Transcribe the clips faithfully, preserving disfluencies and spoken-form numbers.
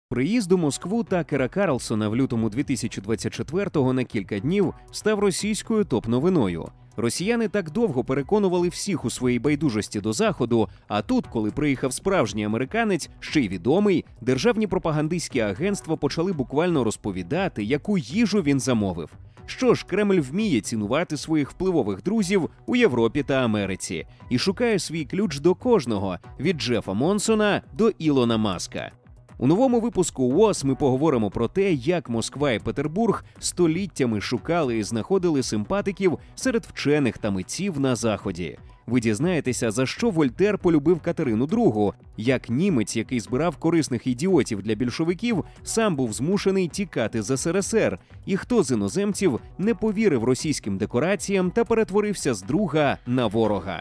Приїзд у Москву Такера Карлсона в лютому дві тисячі двадцять четвертого на кілька днів став російською топ-новиною. Росіяни так довго переконували всіх у своїй байдужості до Заходу, а тут, коли приїхав справжній американець, ще й відомий, державні пропагандистські агентства почали буквально розповідати, яку їжу він замовив. Що ж, Кремль вміє цінувати своїх впливових друзів у Європі та Америці і шукає свій ключ до кожного – від Джефа Монсона до Ілона Маска. У новому випуску УОС ми поговоримо про те, як Москва і Петербург століттями шукали і знаходили симпатиків серед вчених та митців на Заході. Ви дізнаєтеся, за що Вольтер полюбив Катерину другу, як німець, який збирав корисних ідіотів для більшовиків, сам був змушений тікати з СРСР, і хто з іноземців не повірив російським декораціям та перетворився з друга на ворога.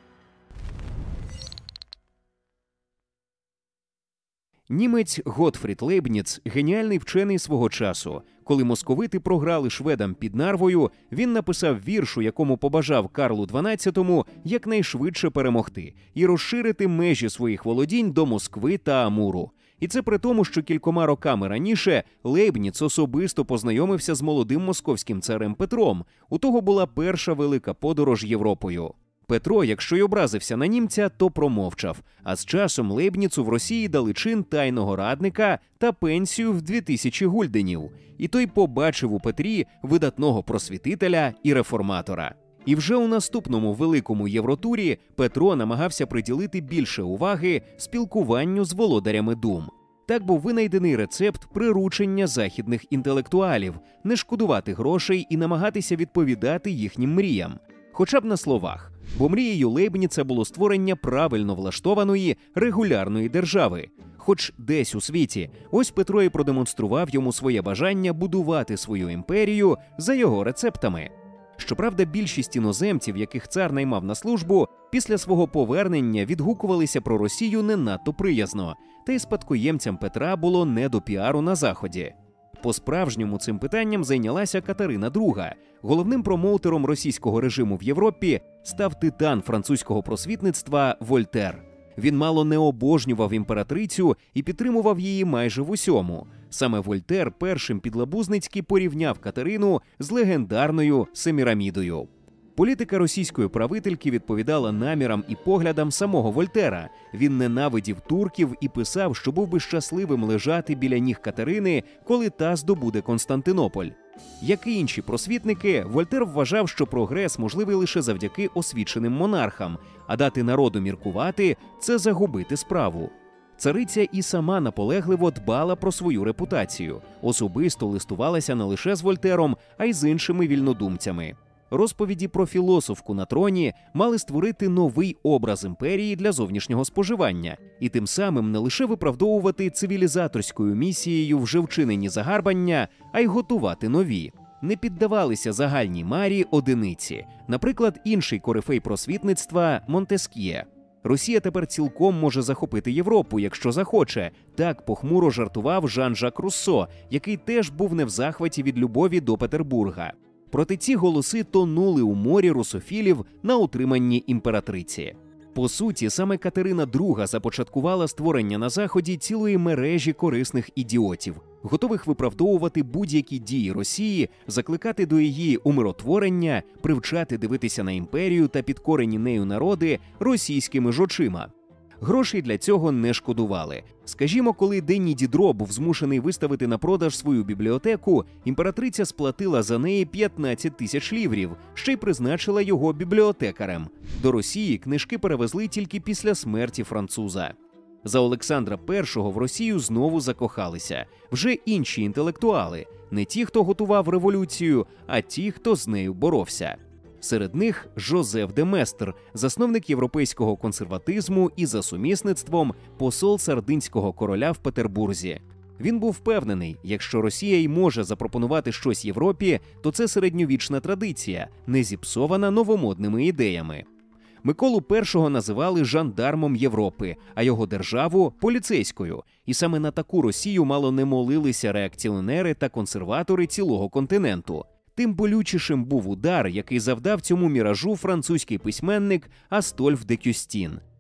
Німець Готфрід Лейбніц – геніальний вчений свого часу. Коли московити програли шведам під Нарвою, він написав вірш, у якому побажав Карлу дванадцятому якнайшвидше перемогти і розширити межі своїх володінь до Москви та Амуру. І це при тому, що кількома роками раніше Лейбніц особисто познайомився з молодим московським царем Петром. У того була перша велика подорож Європою. Петро, якщо й образився на німця, то промовчав, а з часом Лейбніцу в Росії дали чин тайного радника та пенсію в дві тисячі гульденів. І той побачив у Петрі видатного просвітителя і реформатора. І вже у наступному великому Євротурі Петро намагався приділити більше уваги спілкуванню з володарями дум. Так був винайдений рецепт приручення західних інтелектуалів – не шкодувати грошей і намагатися відповідати їхнім мріям. Хоча б на словах. Бо мрією Лейбніца було створення правильно влаштованої, регулярної держави. Хоч десь у світі. Ось Петро і продемонстрував йому своє бажання будувати свою імперію за його рецептами. Щоправда, більшість іноземців, яких цар наймав на службу, після свого повернення відгукувалися про Росію не надто приязно. Та й спадкоємцям Петра було не до піару на Заході. По-справжньому цим питанням зайнялася Катерина друга. Головним промоутером російського режиму в Європі став титан французького просвітництва Вольтер. Він мало не обожнював імператрицю і підтримував її майже в усьому. Саме Вольтер першим підлабузницьки порівняв Катерину з легендарною Семірамідою. Політика російської правительки відповідала намірам і поглядам самого Вольтера. Він ненавидів турків і писав, що був би щасливим лежати біля ніг Катерини, коли та здобуде Константинополь. Як і інші просвітники, Вольтер вважав, що прогрес можливий лише завдяки освіченим монархам, а дати народу міркувати – це загубити справу. Цариця і сама наполегливо дбала про свою репутацію. Особисто листувалася не лише з Вольтером, а й з іншими вільнодумцями. Розповіді про філософку на троні мали створити новий образ імперії для зовнішнього споживання і тим самим не лише виправдовувати цивілізаторською місією вже вчинені загарбання, а й готувати нові. Не піддавалися загальній марі одиниці, наприклад, інший корифей просвітництва Монтеск'є. Росія тепер цілком може захопити Європу, якщо захоче. Так похмуро жартував Жан-Жак Руссо, який теж був не в захваті від любові до Петербурга. Проте ці голоси тонули у морі русофілів на утриманні імператриці. По суті, саме Катерина друга започаткувала створення на Заході цілої мережі корисних ідіотів, готових виправдовувати будь-які дії Росії, закликати до її умиротворення, привчати дивитися на імперію та підкорені нею народи російськими ж очима. Грошей для цього не шкодували. Скажімо, коли Денні Дідро був змушений виставити на продаж свою бібліотеку, імператриця сплатила за неї п'ятнадцять тисяч ліврів, ще й призначила його бібліотекарем. До Росії книжки перевезли тільки після смерті француза. За Олександра першого в Росію знову закохалися. Вже інші інтелектуали. Не ті, хто готував революцію, а ті, хто з нею боровся. Серед них Жозеф де Местр, засновник європейського консерватизму і за сумісництвом посол сардинського короля в Петербурзі. Він був впевнений, якщо Росія й може запропонувати щось Європі, то це середньовічна традиція, не зіпсована новомодними ідеями. Миколу першого називали жандармом Європи, а його державу – поліцейською. І саме на таку Росію мало не молилися реакціонери та консерватори цілого континенту. Тим болючішим був удар, який завдав цьому міражу французький письменник Астольф де Кюстін.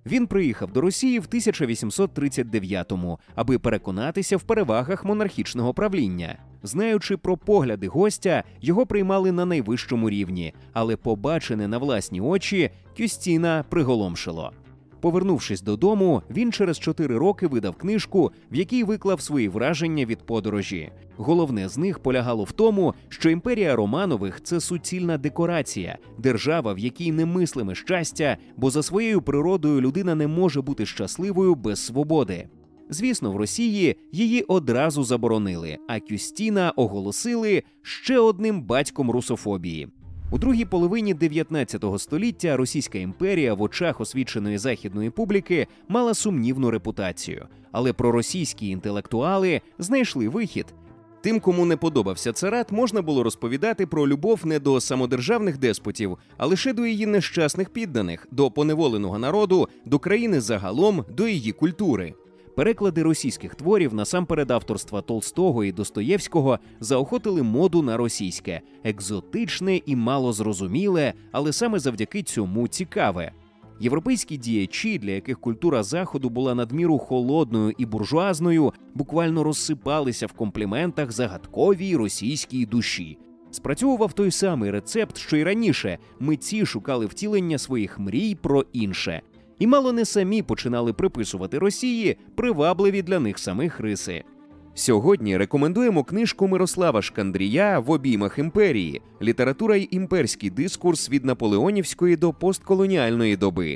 Він приїхав до Росії в тисяча вісімсот тридцять дев'ятому, аби переконатися в перевагах монархічного правління. Знаючи про погляди гостя, його приймали на найвищому рівні, але побачене на власні очі Кюстіна приголомшило. Повернувшись додому, він через чотири роки видав книжку, в якій виклав свої враження від подорожі. Головне з них полягало в тому, що імперія Романових – це суцільна декорація, держава, в якій немислиме щастя, бо за своєю природою людина не може бути щасливою без свободи. Звісно, в Росії її одразу заборонили, а Кюстіна оголосили ще одним батьком русофобії. У другій половині дев'ятнадцятого століття Російська імперія в очах освіченої західної публіки мала сумнівну репутацію. Але проросійські інтелектуали знайшли вихід. Тим, кому не подобався царат, можна було розповідати про любов не до самодержавних деспотів, а лише до її нещасних підданих, до поневоленого народу, до країни загалом, до її культури. Переклади російських творів, насамперед авторства Толстого і Достоєвського, заохотили моду на російське, екзотичне і малозрозуміле, але саме завдяки цьому цікаве. Європейські діячі, для яких культура Заходу була надміру холодною і буржуазною, буквально розсипалися в компліментах загадковій російській душі. Спрацьовував той самий рецепт, що й раніше – митці шукали втілення своїх мрій про інше. І мало не самі починали приписувати Росії привабливі для них самих риси. Сьогодні рекомендуємо книжку Мирослава Шкандрія «В обіймах імперії. Література й імперський дискурс від наполеонівської до постколоніальної доби».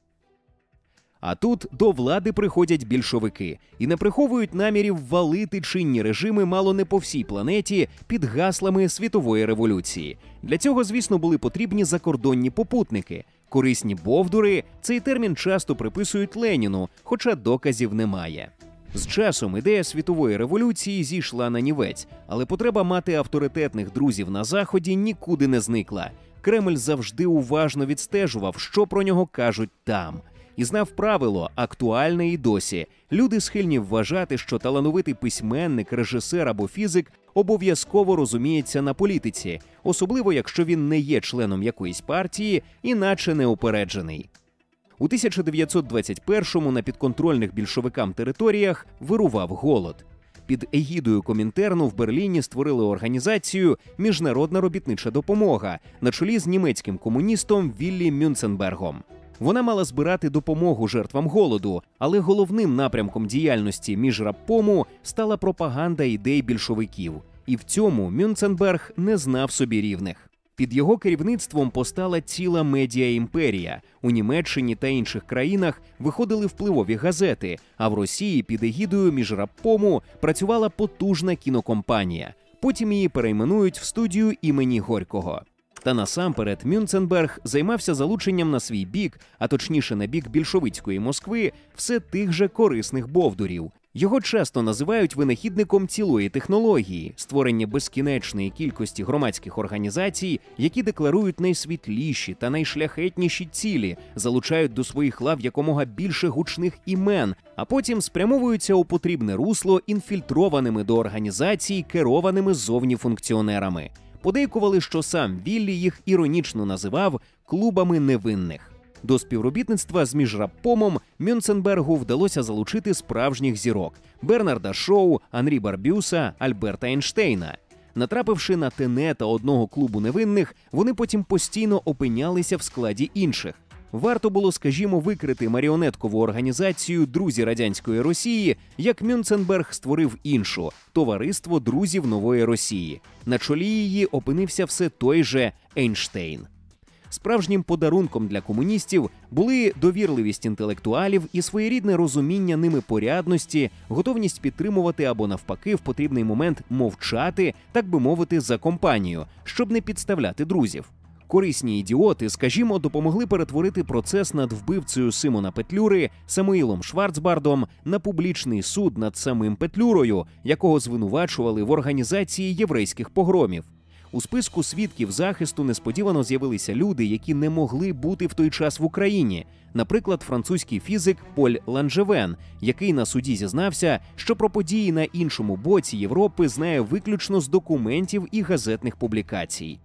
А тут до влади приходять більшовики і не приховують намірів валити чинні режими мало не по всій планеті під гаслами світової революції. Для цього, звісно, були потрібні закордонні попутники. Корисні бовдури – цей термін часто приписують Леніну, хоча доказів немає. З часом ідея світової революції зійшла на нівець, але потреба мати авторитетних друзів на Заході нікуди не зникла. Кремль завжди уважно відстежував, що про нього кажуть там. І знав правило, актуальне і досі. Люди схильні вважати, що талановитий письменник, режисер або фізик обов'язково розуміється на політиці, особливо якщо він не є членом якоїсь партії, іначе неупереджений. У тисяча дев'ятсот двадцять першому на підконтрольних більшовикам територіях вирував голод. Під егідою Комінтерну в Берліні створили організацію «Міжнародна робітнича допомога» на чолі з німецьким комуністом Віллі Мюнценбергом. Вона мала збирати допомогу жертвам голоду, але головним напрямком діяльності міжрабкому стала пропаганда ідей більшовиків. І в цьому Мюнценберг не знав собі рівних. Під його керівництвом постала ціла медіа-імперія. У Німеччині та інших країнах виходили впливові газети, а в Росії під егідою міжрабкому працювала потужна кінокомпанія. Потім її перейменують в студію імені Горького. Та насамперед Мюнценберг займався залученням на свій бік, а точніше на бік більшовицької Москви, все тих же корисних бовдурів. Його часто називають винахідником цілої технології – створення безкінечної кількості громадських організацій, які декларують найсвітліші та найшляхетніші цілі, залучають до своїх лав якомога більше гучних імен, а потім спрямовуються у потрібне русло інфільтрованими до організацій, керованими ззовні функціонерами. Подейкували, що сам Віллі їх іронічно називав «клубами невинних». До співробітництва з міжрабкомом Мюнценбергу вдалося залучити справжніх зірок – Бернарда Шоу, Анрі Барбюса, Альберта Ейнштейна. Натрапивши на Тене та одного клубу невинних, вони потім постійно опинялися в складі інших. Варто було, скажімо, викрити маріонеткову організацію «Друзі радянської Росії», як Мюнценберг створив іншу – «Товариство друзів нової Росії». На чолі її опинився все той же Ейнштейн. Справжнім подарунком для комуністів були довірливість інтелектуалів і своєрідне розуміння ними порядності, готовність підтримувати або навпаки в потрібний момент мовчати, так би мовити, за компанію, щоб не підставляти друзів. Корисні ідіоти, скажімо, допомогли перетворити процес над вбивцею Симона Петлюри Самуїлом Шварцбардом на публічний суд над самим Петлюрою, якого звинувачували в організації єврейських погромів. У списку свідків захисту несподівано з'явилися люди, які не могли бути в той час в Україні. Наприклад, французький фізик Поль Ланжевен, який на суді зізнався, що про події на іншому боці Європи знає виключно з документів і газетних публікацій.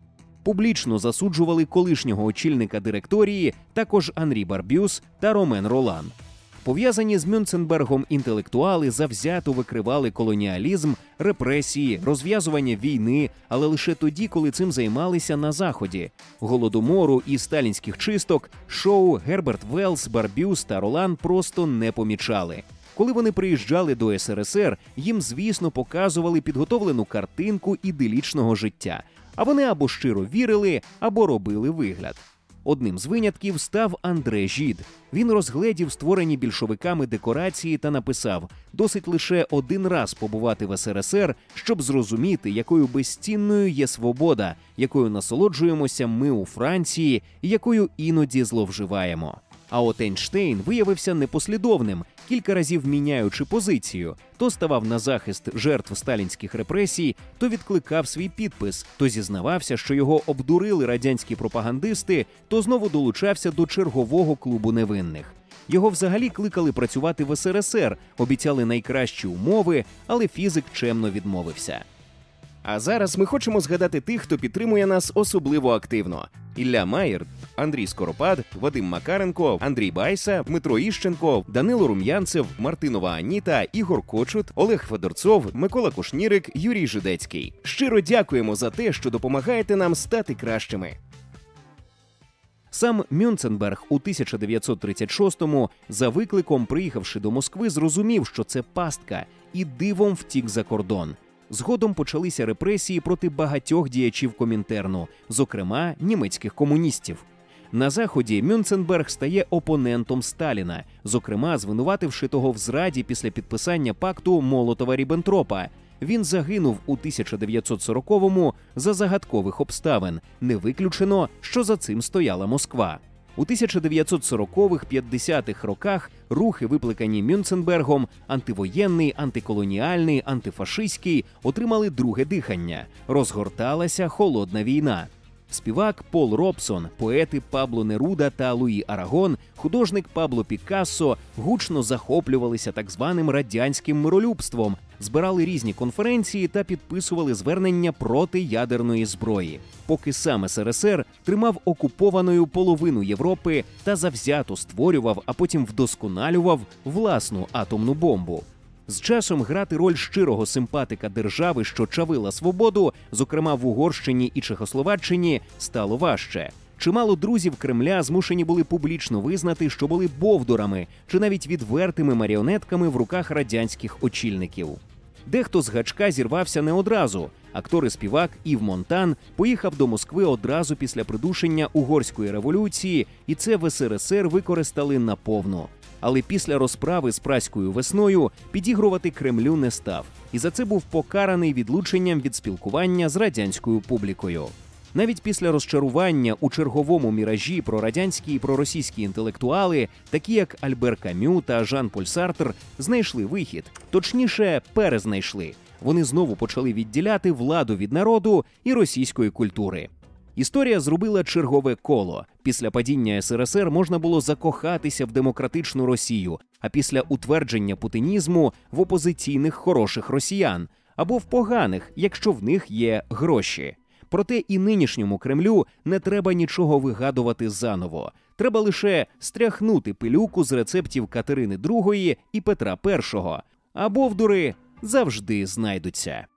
публічно засуджували колишнього очільника директорії, також Анрі Барбюс та Ромен Ролан. Пов'язані з Мюнценбергом інтелектуали завзято викривали колоніалізм, репресії, розв'язування війни, але лише тоді, коли цим займалися на Заході. Голодомору і сталінських чисток Шоу, Герберт Велс, Барбюс та Ролан просто не помічали. Коли вони приїжджали до ес ер ес ер, їм, звісно, показували підготовлену картинку іделічного життя, а вони або щиро вірили, або робили вигляд. Одним з винятків став Андре Жід. Він розгледів створені більшовиками декорації та написав: «Досить лише один раз побувати в ес ер ес ер, щоб зрозуміти, якою безцінною є свобода, якою насолоджуємося ми у Франції і якою іноді зловживаємо». А от Ейнштейн виявився непослідовним, кілька разів міняючи позицію. То ставав на захист жертв сталінських репресій, то відкликав свій підпис, то зізнавався, що його обдурили радянські пропагандисти, то знову долучався до чергового клубу невинних. Його взагалі кликали працювати в ес ер ес ер, обіцяли найкращі умови, але фізик чемно відмовився. А зараз ми хочемо згадати тих, хто підтримує нас особливо активно. Ілля Маєр, Андрій Скоропад, Вадим Макаренко, Андрій Байса, Дмитро Іщенко, Данило Рум'янцев, Мартинова Аніта, Ігор Кочут, Олег Федорцов, Микола Кушнірик, Юрій Жидецький. Щиро дякуємо за те, що допомагаєте нам стати кращими. Сам Мюнценберг у тисяча дев'ятсот тридцять шостому, за викликом, приїхавши до Москви, зрозумів, що це пастка, і дивом втік за кордон. Згодом почалися репресії проти багатьох діячів Комінтерну, зокрема німецьких комуністів. На Заході Мюнценберг стає опонентом Сталіна, зокрема звинувативши того в зраді після підписання пакту Молотова-Ріббентропа. Він загинув у тисяча дев'ятсот сороковому за загадкових обставин. Не виключено, що за цим стояла Москва. У тисяча дев'ятсот сорокових-п'ятдесятих роках рухи, викликані Мюнценбергом, антивоєнний, антиколоніальний, антифашистський, отримали друге дихання. Розгорталася холодна війна. Співак Пол Робсон, поети Пабло Неруда та Луї Арагон, художник Пабло Пікассо гучно захоплювалися так званим радянським миролюбством, збирали різні конференції та підписували звернення проти ядерної зброї. Поки сам ес ер ес ер тримав окупованою половину Європи та завзято створював, а потім вдосконалював власну атомну бомбу. З часом грати роль щирого симпатика держави, що чавила свободу, зокрема в Угорщині і Чехословаччині, стало важче. Чимало друзів Кремля змушені були публічно визнати, що були бовдурами чи навіть відвертими маріонетками в руках радянських очільників. Дехто з гачка зірвався не одразу. Актор і співак Ів Монтан поїхав до Москви одразу після придушення Угорської революції, і це в ес ер ес ер використали наповну. Але після розправи з Празькою весною підігрувати Кремлю не став. І за це був покараний відлученням від спілкування з радянською публікою. Навіть після розчарування у черговому міражі прорадянські і проросійські інтелектуали, такі як Альбер Камю та Жан-Поль Сартр, знайшли вихід. Точніше, перезнайшли. Вони знову почали відділяти владу від народу і російської культури. Історія зробила чергове коло. Після падіння ес ер ес ер можна було закохатися в демократичну Росію, а після утвердження путінізму – в опозиційних хороших росіян, або в поганих, якщо в них є гроші. Проте і нинішньому Кремлю не треба нічого вигадувати заново. Треба лише стряхнути пилюку з рецептів Катерини Другої і Петра Першого. А бовдури завжди знайдуться.